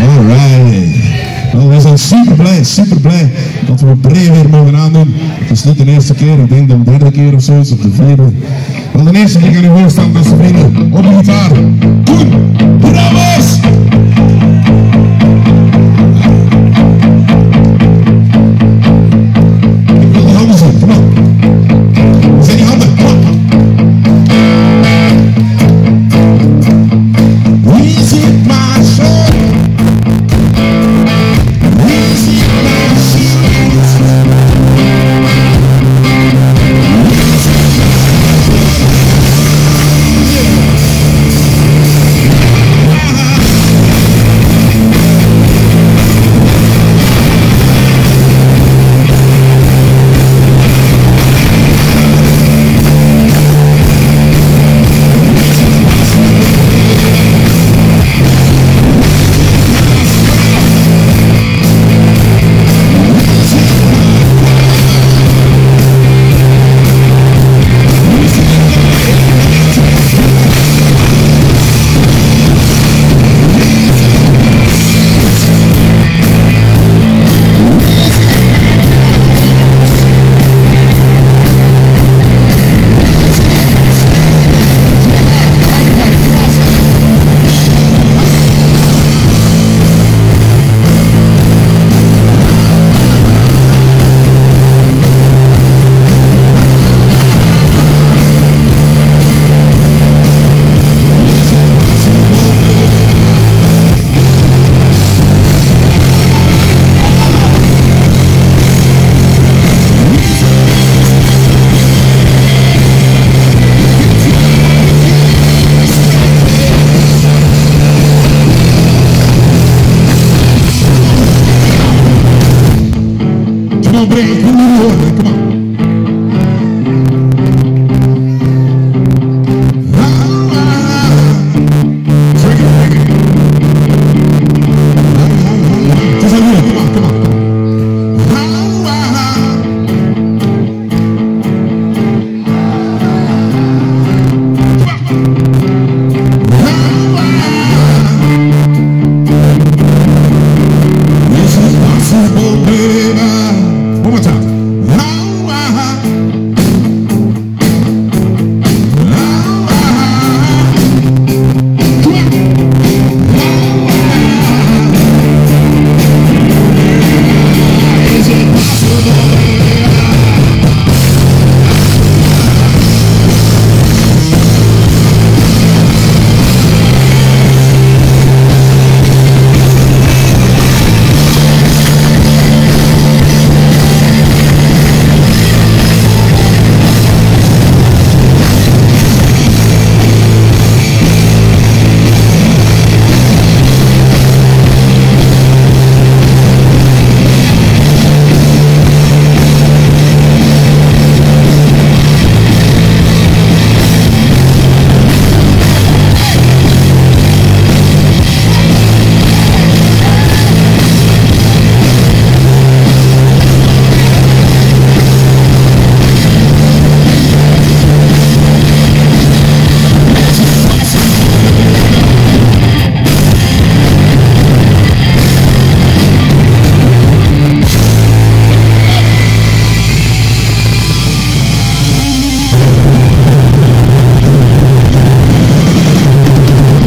Alright. Nou, we zijn super blij dat we Bree weer mogen aandoen. Het is niet de eerste keer, ik denk de derde keer of zo, of de vierde. Wel, de eerste keer kan u voorstellen, beste vrienden, op de gitaar. Koen, bravos! Ik wil de handen zien, kom op. Waar zijn die handen? Kom op. Is it my soul? Bree, come on.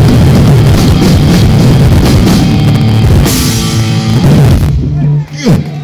Yeah.